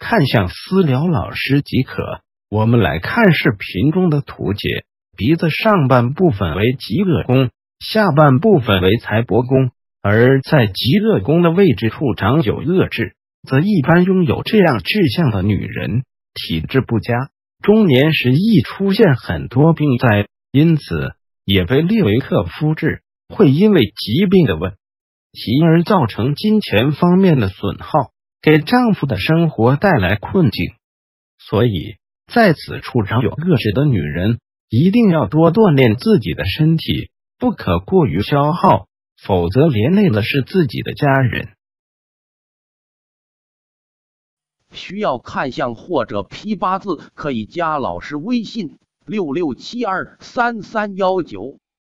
看向私聊老师即可。我们来看视频中的图解，鼻子上半部分为极恶宫，下半部分为财帛宫，而在极恶宫的位置处长有恶痣，则一般拥有这样志向的女人，体质不佳，中年时易出现很多病灾，因此也被列为克夫痣，会因为疾病的问题而造成金钱方面的损耗，给丈夫的生活带来困境。所以在此处长有恶痣的女人，一定要多锻炼自己的身体，不可过于消耗，否则连累的是自己的家人。 需要看相或者批八字，可以加老师微信66723319。